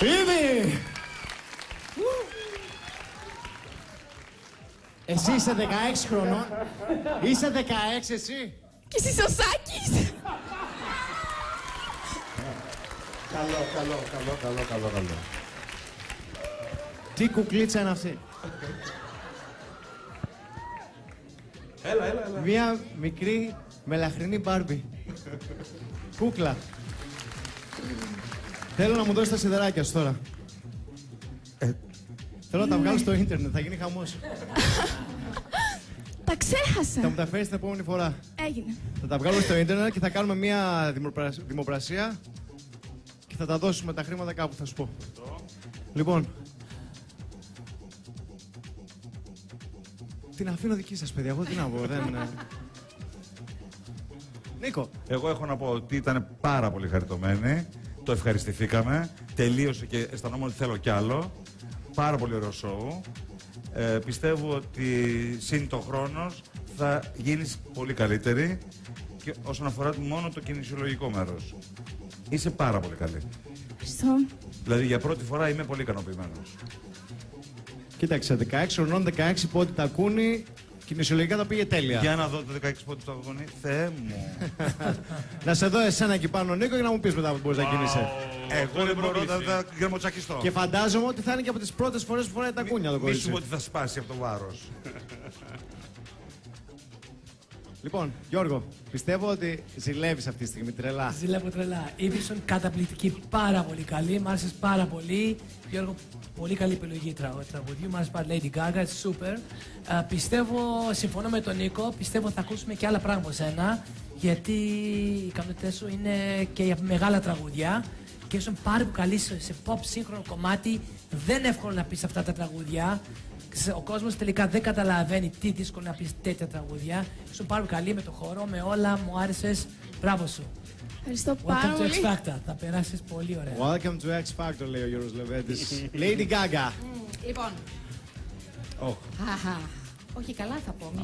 Ήδη! Εσύ είσαι 16 χρονών. Είσαι 16 εσύ. Και εσύ ο Σάκης. Καλό. Τι κουκλίτσα είναι αυτή. Έλα. Μια μικρή μελαχρινή Μπάρμπι. Κούκλα. Θέλω να μου δώσεις τα σιδεράκια σου τώρα. Θέλω να τα βγάλω στο ίντερνετ, θα γίνει χαμός. Τα ξέχασα. Θα μου τα φέρεις την επόμενη φορά. Έγινε. Θα τα βγάλω στο ίντερνετ και θα κάνουμε μια δημοπρασία και θα τα δώσουμε τα χρήματα κάπου, θα σου πω. Λοιπόν. Την αφήνω δική σας, παιδιά. Εγώ τι να πω, δεν... Νίκο. Εγώ έχω να πω ότι ήταν πάρα πολύ χαριτωμένοι. Το ευχαριστηθήκαμε. Τελείωσε και αισθανόμουν ότι θέλω κι άλλο. Πάρα πολύ ωραίο σοου. Πιστεύω ότι σύν το χρόνος θα γίνεις πολύ καλύτερη και όσον αφορά μόνο το κινησιολογικό μέρος. Είσαι πάρα πολύ καλή. Ευχαριστώ. Δηλαδή για πρώτη φορά είμαι πολύ ικανοποιημένος. Κοίταξε, 16 χρονών, 16 πόντι τα ακούνε, κινησιολογικά τα πήγε τέλεια. Για να δω το 16 πόντι το αγωνί. Θεέ μου. Να σε δω εσένα εκεί πάνω, Νίκο, για να μου πεις μετά που μπορείς να κινείσαι. Εγώ δεν μπορώ να γκρεμοτσακιστώ. Και φαντάζομαι ότι θα είναι και από τις πρώτες φορές που φοράει τα κούνια το Μη κορίτσι. σου πω ότι θα σπάσει από το βάρος. Λοιπόν, Γιώργο, πιστεύω ότι ζηλεύεις αυτή τη στιγμή τρελά. Ζηλεύω τρελά. Ήβισον καταπληκτική, πάρα πολύ καλή. Μ' άρεσε πάρα πολύ. Γιώργο, πολύ καλή επιλογή τραγουδιού. Μ' άρεσε πάρα Lady Gaga, super. Πιστεύω, συμφωνώ με τον Νίκο, πιστεύω θα ακούσουμε και άλλα πράγματα από σένα. Γιατί οι ικανότητες σου είναι και για μεγάλα τραγουδιά. Και ήσουν πάρα πολύ καλή σε pop σύγχρονο κομμάτι. Δεν είναι εύκολο να πεις αυτά τα τραγουδιά. Ο κόσμος τελικά δεν καταλαβαίνει τι δύσκολο να πεις τέτοια τραγουδιά. Ήσουν πάρα καλή με το χώρο, με όλα, μου άρεσες. Μπράβο σου. Ευχαριστώ πάρα Welcome πολύ. to X Factor. Θα περάσεις πολύ ωραία. Welcome to X Factor, λέει ο Γιώργος Λεβέντης. Lady Gaga. Λοιπόν. Όχι, καλά θα πω.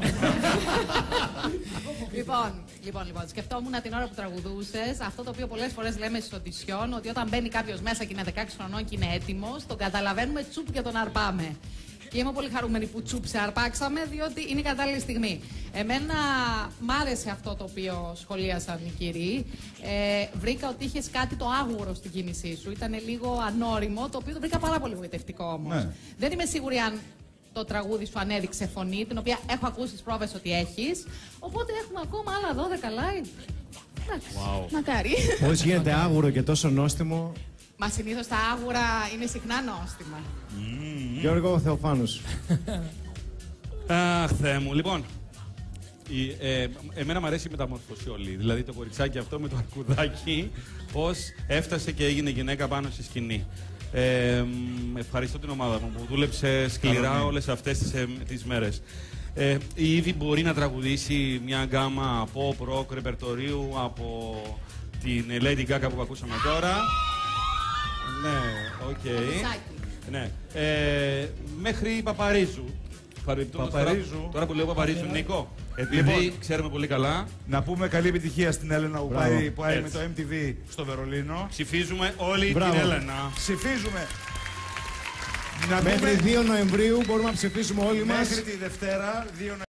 Λοιπόν, σκεφτόμουν την ώρα που τραγουδούσες αυτό το οποίο πολλές φορές λέμε στις οντισιόν, ότι όταν μπαίνει κάποιος μέσα και είναι 16 χρονών και είναι έτοιμος, τον καταλαβαίνουμε τσουπ και τον αρπάμε. Και είμαι πολύ χαρούμενη που τσουπ σε αρπάξαμε, διότι είναι η κατάλληλη στιγμή. Εμένα μ' άρεσε αυτό το οποίο σχολίασαν οι κύριοι. Βρήκα ότι είχες κάτι το άγουρο στην κίνησή σου. Ήταν λίγο ανώριμο, το οποίο το βρήκα πάρα πολύ γοητευτικό όμως. Ναι. Δεν είμαι σίγουρη αν το τραγούδι σου ανέδειξε φωνή, την οποία έχω ακούσει στις πρόβες ότι έχεις. Οπότε έχουμε ακόμα άλλα 12 live. Wow. Μακάρι. Πώς γίνεται άγουρο και τόσο νόστιμο. Μα συνήθως τα άγουρα είναι συχνά νόστιμα. Γιώργο Θεοφάνους. Αχ, Θεέ μου. Λοιπόν, εμένα μου αρέσει η μεταμόρφωση όλη. Δηλαδή το κοριτσάκι αυτό με το αρκουδάκι, πώς έφτασε και έγινε γυναίκα πάνω στη σκηνή. Ευχαριστώ την ομάδα μου που δούλεψε σκληρά όλες αυτές τις μέρες. Η Ήβη μπορεί να τραγουδήσει μια γκάμα pop, rock, ρεπερτορίου από την Lady Gaga που ακούσαμε τώρα. Ναι, οκ. Ναι. Μέχρι Παπαρίζου. Παπαρίζου. Τώρα που λέω Παπαρίζου, Νίκο, επειδή ξέρουμε πολύ καλά. Να πούμε καλή επιτυχία στην Έλενα που πάει με το MTV στο Βερολίνο. Ψηφίζουμε όλοι την Έλενα. Ψηφίζουμε. Μέχρι 2 Νοεμβρίου μπορούμε να ψηφίσουμε όλοι μας. Μέχρι τη Δευτέρα, 2